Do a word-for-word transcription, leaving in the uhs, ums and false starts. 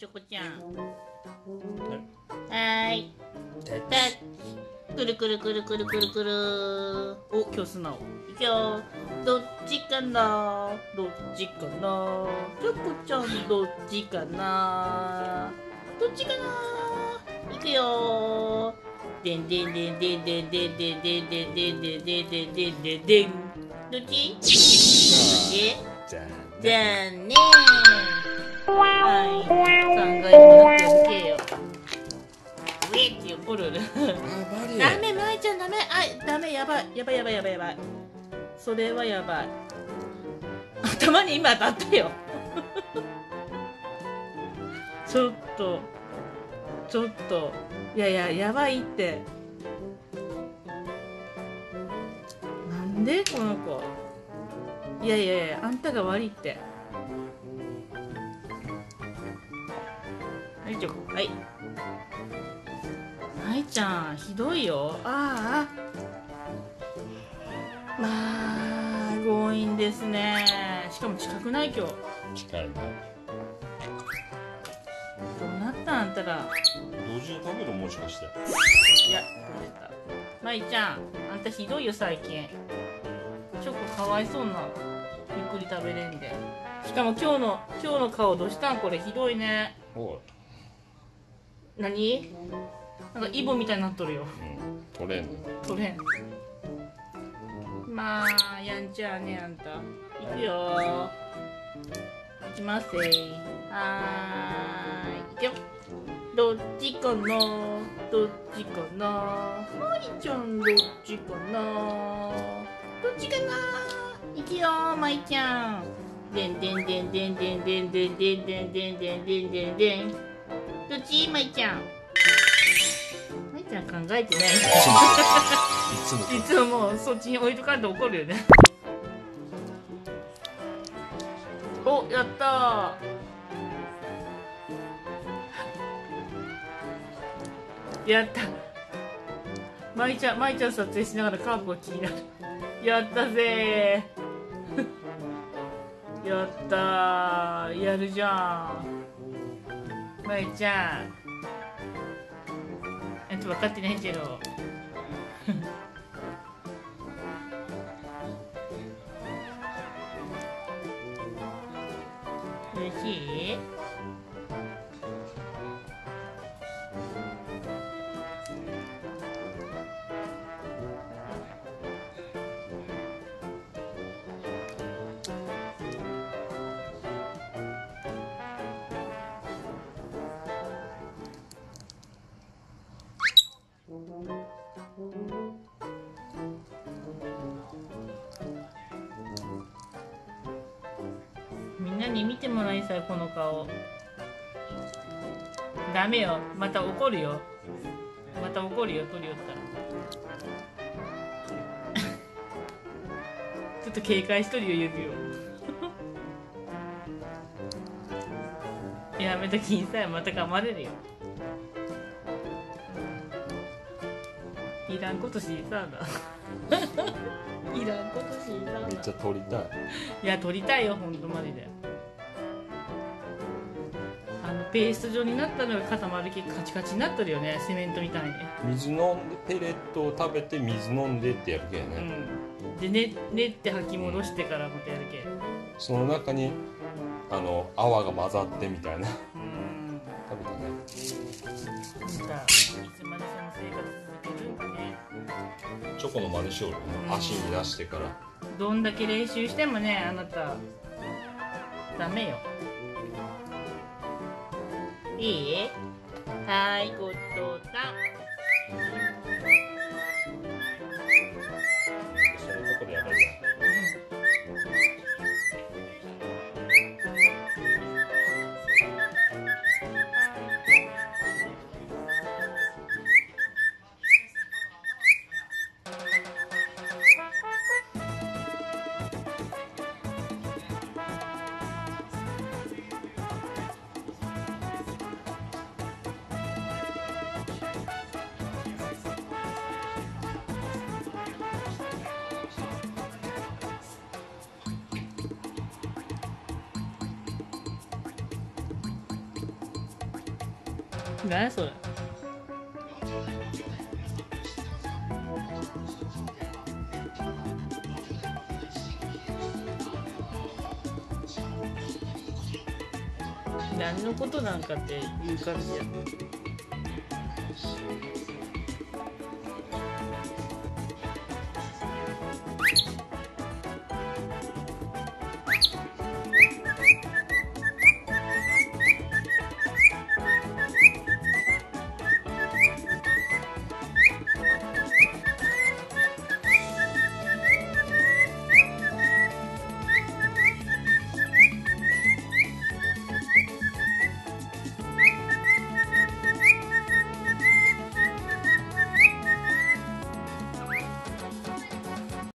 コちゃん。はーい。タッチ。くるくるくるくるくるくる。お、今日素直。いくよ。どっちかな。どっちかな。チョコちゃんどっちかな。どっちかな。いくよ。でんでんでんでんでんでんでんでんでんでんでんでんでんでんでんでん。どっち？え？じゃあねー。はい。考えてもなくやるけよ。ウェッって怒る。ダメ、まいちゃんダメ。あ、ダメ、やばい。やばいやばいやばいやばい。それはやばい。頭に今当たったよ。ちょっと。ちょっと。いやいや、やばいって。なんでこの子。いやいやいや、あんたが悪いって。はい、ちょ、はい。まいちゃん、ひどいよ。ああ。まあ、強引ですね。しかも近くない今日。 近いね。 どうなったあんたら。 同時に食べるもしかして。 いや、これだ。まいちゃん、あんたひどいよ最近。チョコかわいそうな。ゆっくり食べれんで。しかも今日の今日の顔どうしたんこれひどいね。 おい。 何？なんかイボみたいになっとるよ。 うん。取れんの。 取れん。まあやんちゃねあんた。いくよ。いきますぜ。はーい。いくよ。どっちかな。どっちかな。まいちゃんどっちかな。どっちかな。いくよまいちゃん。でんでんでんでんでんでんでんでんでんでんでんでんでんでん。どっちまいちゃん。まいちゃん考えてない。いつもいつももうそっちに置いとかんと怒るよね。お、やったー。やった。まいちゃん、まいちゃん撮影しながらカープが気になる。やったぜー。やったー。やるじゃん。まいちゃん。あんた分かってないけど。おいしい？みんなに見てもらいたいこの顔。ダメよ、また怒るよ。また怒るよ、取り寄ったら。ちょっと警戒しとるよ、指を。やめときんさい、また噛まれるよ。いらんことしさだ。いらんことしさだ。 めっちゃ取りたい。 いや、取りたいよ、ほんとマジで。あのペースト状になったのが固まるけカチカチになってるよね、セメントみたいに。 水飲んでペレットを食べて水飲んでってやるけね。 うん。でね練って吐き戻してからまたやるけ。 その中にあの泡が混ざってみたいな。 うん。 食べたね。 なんかいつまでその生活続けるんかね。 チョコの真似しようよ、 うん、 足に出してから。 どんだけ練習してもね、あなたダメよ。いい？はーい、ごちそうさん。 そのとこでやばいな。 何それ。何のことなんかっていう感じや。